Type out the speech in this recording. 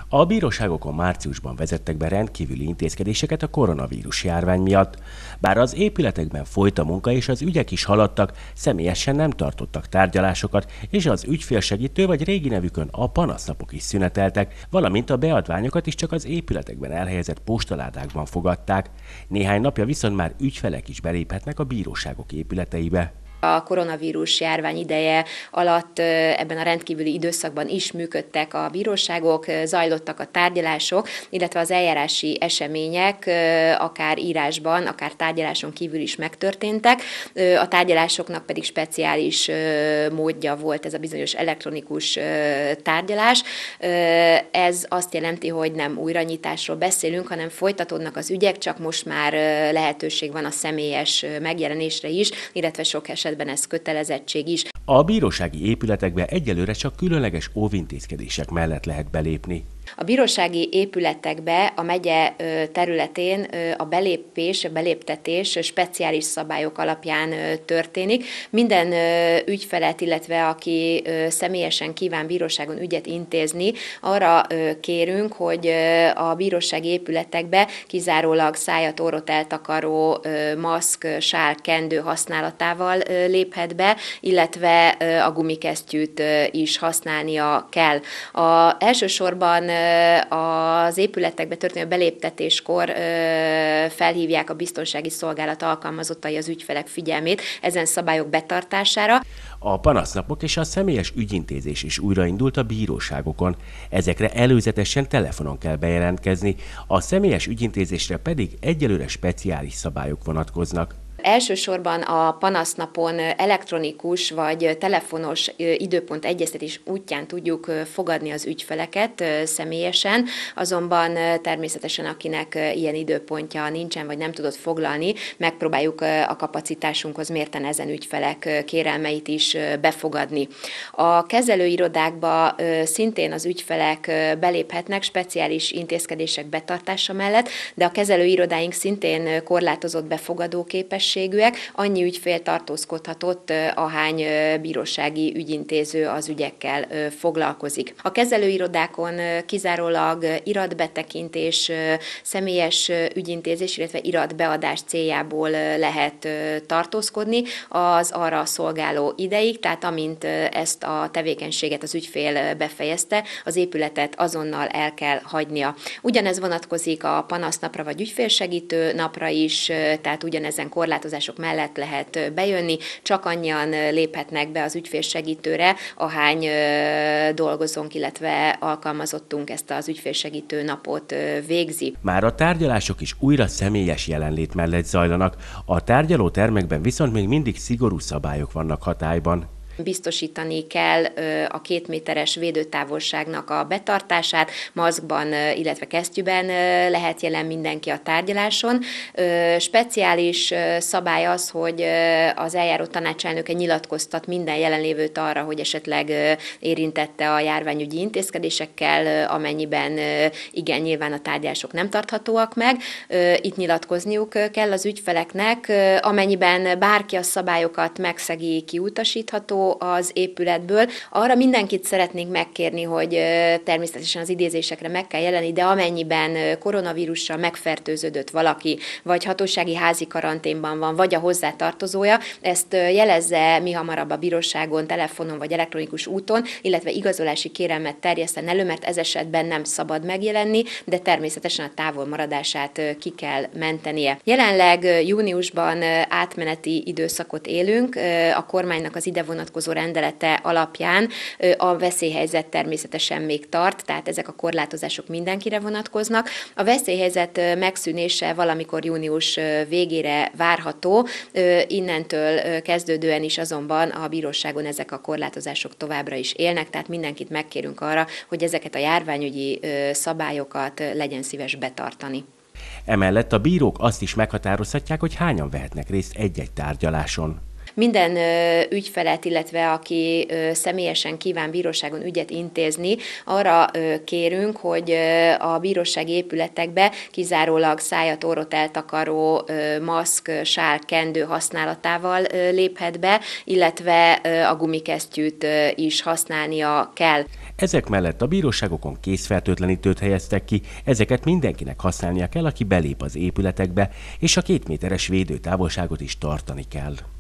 A bíróságokon márciusban vezettek be rendkívüli intézkedéseket a koronavírus járvány miatt. Bár az épületekben folyt a munka és az ügyek is haladtak, személyesen nem tartottak tárgyalásokat, és az ügyfélsegítő vagy régi nevükön a panasznapok is szüneteltek, valamint a beadványokat is csak az épületekben elhelyezett postaládákban fogadták. Néhány napja viszont már ügyfelek is beléphetnek a bíróságok épületeibe. A koronavírus járvány ideje alatt ebben a rendkívüli időszakban is működtek a bíróságok, zajlottak a tárgyalások, illetve az eljárási események akár írásban, akár tárgyaláson kívül is megtörténtek. A tárgyalásoknak pedig speciális módja volt ez a bizonyos elektronikus tárgyalás. Ez azt jelenti, hogy nem újranyitásról beszélünk, hanem folytatódnak az ügyek, csak most már lehetőség van a személyes megjelenésre is, illetve sok esetben ez kötelezettség is. A bírósági épületekbe egyelőre csak különleges óvintézkedések mellett lehet belépni. A bírósági épületekbe a megye területén a belépés, a beléptetés speciális szabályok alapján történik. Minden ügyfelet, illetve aki személyesen kíván bíróságon ügyet intézni, arra kérünk, hogy a bírósági épületekbe kizárólag szájat, orrot eltakaró maszk, sál, kendő használatával léphet be, illetve a gumikesztyűt is használnia kell. Elsősorban az épületekbe történő beléptetéskor felhívják a biztonsági szolgálat alkalmazottai az ügyfelek figyelmét ezen szabályok betartására. A panasznapok és a személyes ügyintézés is újraindult a bíróságokon. Ezekre előzetesen telefonon kell bejelentkezni, a személyes ügyintézésre pedig egyelőre speciális szabályok vonatkoznak. Elsősorban a panasznapon elektronikus vagy telefonos időpont egyeztetés útján tudjuk fogadni az ügyfeleket személyesen, azonban természetesen akinek ilyen időpontja nincsen, vagy nem tudott foglalni, megpróbáljuk a kapacitásunkhoz mérten ezen ügyfelek kérelmeit is befogadni. A kezelőirodákba szintén az ügyfelek beléphetnek speciális intézkedések betartása mellett, de a kezelőirodáink szintén korlátozott befogadóképességűek, annyi ügyfél tartózkodhatott, ahány bírósági ügyintéző az ügyekkel foglalkozik. A kezelőirodákon kizárólag iratbetekintés, személyes ügyintézés, illetve iratbeadás céljából lehet tartózkodni az arra szolgáló ideig, tehát amint ezt a tevékenységet az ügyfél befejezte, az épületet azonnal el kell hagynia. Ugyanez vonatkozik a panasznapra vagy ügyfélsegítő napra is, tehát ugyanezen korlátozások mellett lehet bejönni, csak annyian léphetnek be az ügyfélsegítőre, ahány dolgozónk, illetve alkalmazottunk ezt az ügyfélsegítő napot végzi. Már a tárgyalások is újra személyes jelenlét mellett zajlanak, a tárgyalótermekben viszont még mindig szigorú szabályok vannak hatályban. Biztosítani kell a 2 méteres védőtávolságnak a betartását, maszkban, illetve kesztyűben lehet jelen mindenki a tárgyaláson. Speciális szabály az, hogy az eljáró tanácselnöke nyilatkoztat minden jelenlévőt arra, hogy esetleg érintette a járványügyi intézkedésekkel, amennyiben igen, nyilván a tárgyalások nem tarthatóak meg. Itt nyilatkozniuk kell az ügyfeleknek, amennyiben bárki a szabályokat megszegi, kiutasítható az épületből. Arra mindenkit szeretnénk megkérni, hogy természetesen az idézésekre meg kell jelenni, de amennyiben koronavírussal megfertőződött valaki, vagy hatósági házi karanténban van, vagy a hozzátartozója, ezt jelezze mihamarabb a bíróságon, telefonon vagy elektronikus úton, illetve igazolási kérelmet terjeszten elő, mert ez esetben nem szabad megjelenni, de természetesen a távolmaradását ki kell mentenie. Jelenleg júniusban átmeneti időszakot élünk, a kormánynak az ide vonatkozó rendelete alapján a veszélyhelyzet természetesen még tart, tehát ezek a korlátozások mindenkire vonatkoznak. A veszélyhelyzet megszűnése valamikor június végére várható, innentől kezdődően is azonban a bíróságon ezek a korlátozások továbbra is élnek, tehát mindenkit megkérünk arra, hogy ezeket a járványügyi szabályokat legyen szíves betartani. Emellett a bírók azt is meghatározhatják, hogy hányan vehetnek részt egy-egy tárgyaláson. Minden ügyfelet, illetve aki személyesen kíván bíróságon ügyet intézni, arra kérünk, hogy a bírósági épületekbe kizárólag szájat, orrot eltakaró maszk, sál, kendő használatával léphet be, illetve a gumikesztyűt is használnia kell. Ezek mellett a bíróságokon kézfertőtlenítőt helyeztek ki, ezeket mindenkinek használnia kell, aki belép az épületekbe, és a 2 méteres védőtávolságot is tartani kell.